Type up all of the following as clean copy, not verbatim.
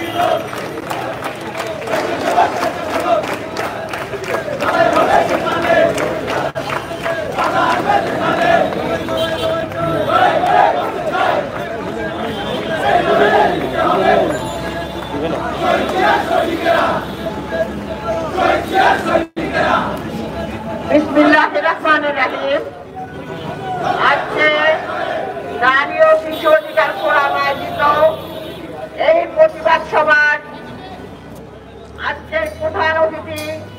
বিসমিল্লাহিররহমানিররহিম। আজকে নারী ও শিশু অধিকার ফোরাম আয়োজিত এই প্রতিবাদ সভার আজকের প্রধান অতিথি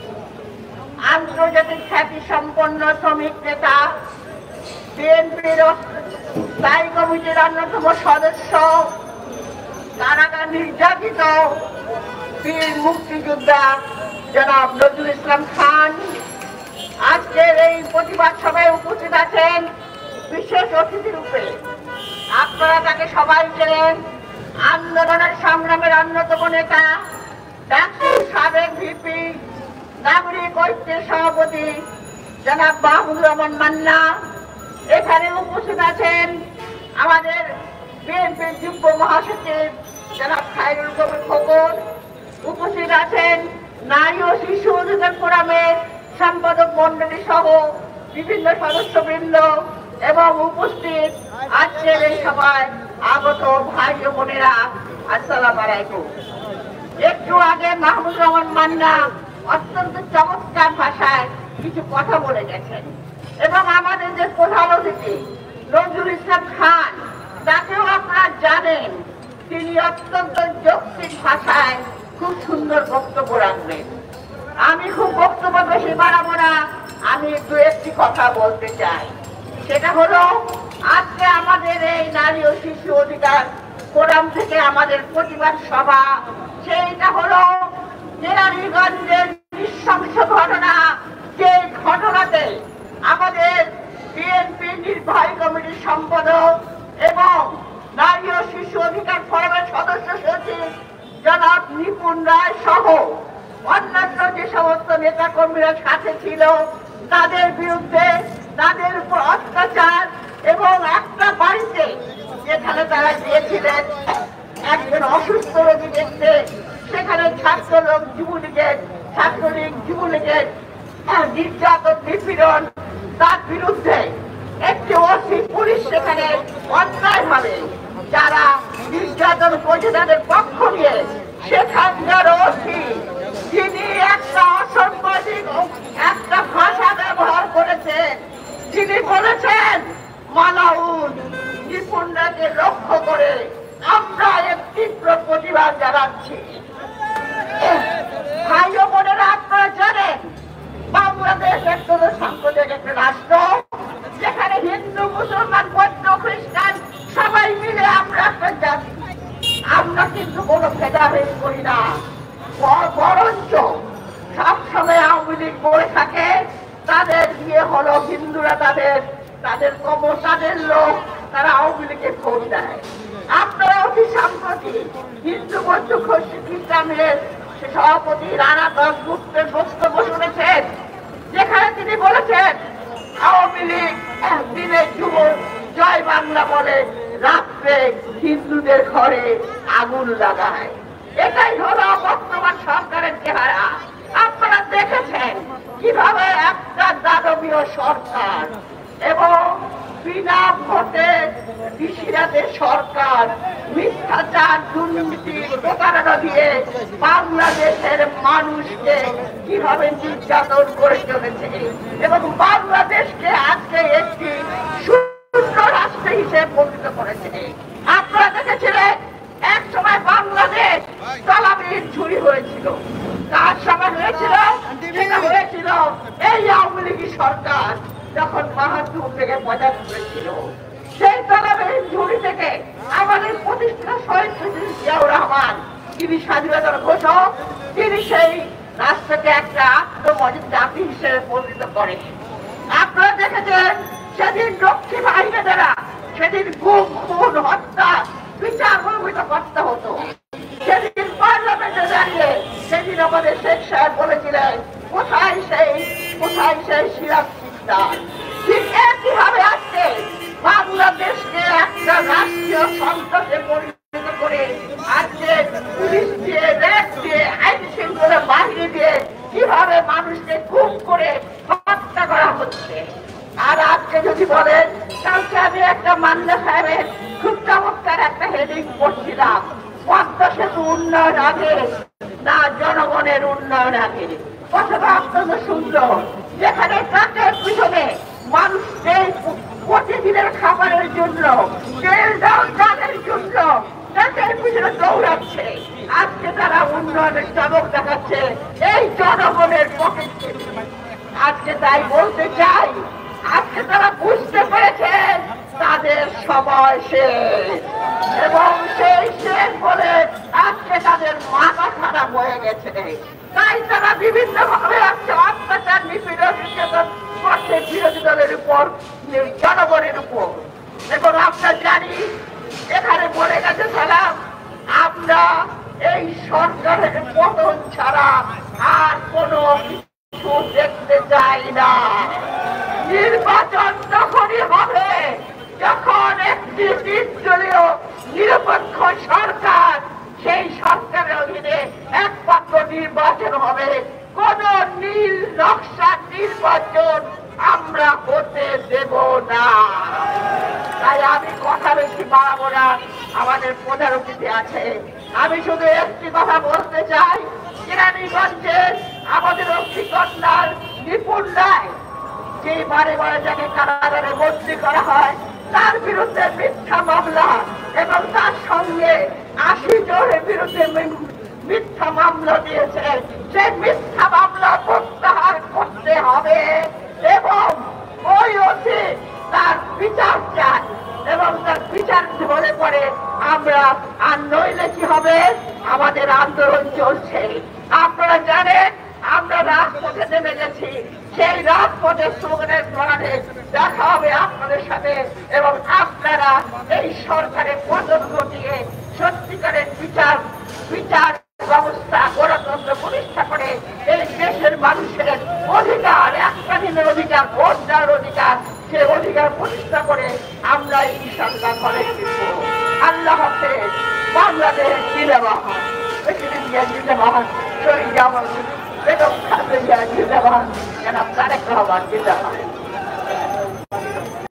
আন্তর্জাতিক খ্যাতি সম্পন্ন শ্রমিক নেতা, বিএনপির স্থায়ী কমিটির অন্যতম সদস্য, কারাগার নির্যাতিত বীর মুক্তিযোদ্ধা জনাব নজরুল ইসলাম খান আজকের এই প্রতিবাদ সভায় উপস্থিত আছেন বিশেষ অতিথি রূপে। আপনারা তাকে সবাই চেনেন। আন্দোলনের সংগ্রামের অন্যতম নেতা, ডাকসুর সাবেক ভিপি, নাগরিক ঐক্যের সভাপতি জনাব মাহমুদুর রহমান মান্না। এখানে উপস্থিত আছেন আমাদের বিএনপির যুগ্ম মহাসচিব জনাব খায়রুল কবির খোকন। উপস্থিত আছেন নারী ও শিশু অধিকার ফোরামের সম্পাদক মন্ডলী সহ বিভিন্ন সদস্যবৃন্দ এবং উপস্থিত আজকের এই সভায় আগত ভাই ও বোনেরা, আসসালামু আলাইকুম। একটু আগে মাহমুদুর রহমান মান্না অত্যন্ত চমৎকার ভাষায় কিছু কথা বলে গেছেন এবং আমাদের যে প্রধান অতিথি নজরুল ইসলাম খান, তাকেও আপনারা জানেন, তিনি অত্যন্ত যৌক্তিক ভাষায় খুব সুন্দর বক্তব্য রাখবেন। আমি খুব বক্তব্য বেশি বাড়াবো না, আমি দু একটি কথা বলতে চাই। সেটা হলো আজকে আমাদের এই নারী ও শিশু অধিকার ফোরাম থেকে আমাদের প্রতিবাদ সভা, সেইটা হলো কেরানীগঞ্জের নৃশংস ঘটনা। যে ঘটনাতে আমাদের বিএনপি নির্বাহী কমিটির সম্পাদক এবং নারী ও শিশু অধিকার ফোরামের সদস্য সচিব জনাব নিপুণ রায় সহ অন্যান্য যে সমস্ত নেতা কর্মীরা সাথে ছিল, তাদের বিরুদ্ধে, তাদের উপর অত্যাচার এবং একটা বাড়িতে যেখানে তারা গিয়েছিলেন একজন অসুস্থ রোগী দেখতে, সেখানে ছাত্রলীগ, যুবলীগের নির্যাতন, নিপীড়ন, তার বিরুদ্ধে একটি ওসি পুলিশ সেখানে অন্যায়ভাবে যারা নির্যাতন করছে তাদের পক্ষ নিয়ে সেখানকার ওসি, যিনি একটা অসাংবাদিক একটা ভাষা ব্যবহার করেছেন, যিনি বলেছেন মালাউন নিপুণরাকে লক্ষ্য করে আমরা এক তীব্র প্রতিবাদ জানাচ্ছি। ভাই ও বোনেরা, আপনারা জানেন বাংলাদেশ একটা সাম্প্রদায়িক একটা রাষ্ট্র, যেখানে হিন্দু, মুসলমান, বৌদ্ধ, খ্রিস্টান সবাই মিলে আমরা একটা জাতি। আমরা কিন্তু কোনো ভেদাভেদ করি না, বরঞ্চ সবসময় আওয়ামী লীগ বলে থাকে তাদের দিয়ে হলো হিন্দুরা তাদের লোক, তারা আওয়ামী লীগের ভোট দেয়। আপনারা অতি সম্প্রতি হিন্দু, বৌদ্ধ, খ্রিস্টানের সভাপতি রানা দাশগুপ্তের বক্তব্য শুনেছেন, যেখানে তিনি বলেছেন আওয়ামী লীগ দিনে যুব জয় বাংলা বলে, রাত্রে হিন্দুদের ঘরে আগুন লাগায়। এটাই হলো বর্তমান সরকারের চেহারা। আপনারা দেখেছেন কিভাবে একটা দানবীয় সরকার এবং বিনা ভোটে ঋষিরাদের সরকার মিথ্যাচার, দুর্নীতি, প্রতারণা দিয়ে বাংলাদেশের মানুষকে কিভাবে নির্যাতন করে চলেছে এবং বাংলাদেশকে আজকে একটি শূন্য রাষ্ট্র হিসেবে পরিণত করেছে। আপনারা দেখেছিলেন এক সময় বাংলাদেশ তলাবির ঝুড়ি হয়েছিল। কার সময় হয়েছিল? সেটা হয়েছিল এই আওয়ামী লীগের সরকার যখন ৭২ থেকে ৭৫ ছিল। সেই তলাবির ঝুড়ি থেকে আমাদের প্রতিষ্ঠা শহীদ প্রেসিডেন্ট জিয়াউর রহমান, তিনি স্বাধীনতার ঘোষক, তিনি সেই রাষ্ট্রকে একটা আত্মমর্যাদ জাতি হিসেবে পরিণত করেন। আপনারা দেখেছেন সেদিন রক্ষী বাহিনী দ্বারা সেদিন গুম, খুন, হত্যা বিচার প্রভাবিত করতে হতো। সেদিন পার্লামেন্টে দাঁড়িয়ে সেদিন আমাদের শেখ সাহেব বলেছিলেন কোথায় সেই সিরাজ সিকদার। ঠিক একইভাবে আজকে বাংলাদেশকে একটা রাষ্ট্রীয় সন্ত্রাসে পরিণত করে আজকে পুলিশ মান্না সাহেবের খুব চমৎকার একটা হেডিং পড়ছিলাম, পদ্মা সেতু উন্নয়ন আগে না জনগণের উন্নয়ন আগে। কথাটা অত্যন্ত সুন্দর, যেখানে ট্রাকের পিছনে মানুষ প্রতিদিনের খাবারের জন্য, তেল ডাল চালের জন্য ট্রাকের পিছনে দৌড়াচ্ছে, আজকে তারা উন্নয়নের চমক দেখাচ্ছে এই জনগণের পকেট থেকে। আজকে তাই বলতে চাই, আজকে তারা বুঝতে পেরেছেন তাদের সময় শেষ, এবং সেই শেষ বলে আজকে তাদের মাথা খারাপ হয়ে গেছে। তাই তারা বিভিন্ন ভাবে আজকে অত্যাচার নিপীড়ন নির্যাতন করছে বিরোধী দলের উপর, জনগণের উপর। এবং আমরা জানি, এখানে বলে গেছে সালাম, আমরা এই সরকারের পতন ছাড়া আর কোনো কিছু দেখতে চাই না। নির্বাচন তখনই হবে যখন একটি নির্দলীয় নিরপেক্ষ সরকার, সেই সরকারের অধীনে একমাত্র নির্বাচন হবে। কোন নীল নকশার নির্বাচন আমরা হতে দেব না। তাই আমি কথা বেশি বাড়াবো না, আমাদের প্রধান অতিথি আছে। আমি শুধু একটি কথা বলতে চাই, কেরানীগঞ্জের আমাদের অগ্নিকন্যার নিপুণ রায়, যে বারে বারে যাকে কারাগারে বন্দী করা হয়, তার বিরুদ্ধে মিথ্যা মামলা এবং তার সঙ্গে 80 জনের বিরুদ্ধে মিথ্যা মামলা দিয়েছে। সেই মিথ্যা মামলা প্রত্যাহার করতে হবে এবং ওই অতীত তার বিচার চাই, এবং তার বিচার হলে পরে আমরা, আর নইলে কি হবে, আমাদের আন্দোলন চলছে। আপনারা জানেন আমরা রাজপথে নেমে গেছি, সেই রাজপথের স্লোগানের কারণে দেখা হবে আপনাদের সাথে, এবং আপনারা এই সরকারের পতন ঘটিয়ে সত্যিকারের বিচার ব্যবস্থা, গণতন্ত্র প্রতিষ্ঠা করে এই দেশের মানুষের অধিকার, একটা দিনের অধিকার, ভোট দেওয়ার অধিকার, সে অধিকার প্রতিষ্ঠা করে আমরা ইনশাআল্লাহ ঘরে ফিরব। আল্লাহ হাফেজ। বাংলাদেশ জিন্দাবাদ, প্রেসিডেন্ট জিন্দাবাদ, শহীদ জামাল বেগম খালেদা জিন্দাবাদ, জনাব তারেক রহমান জিন্দাবাদ।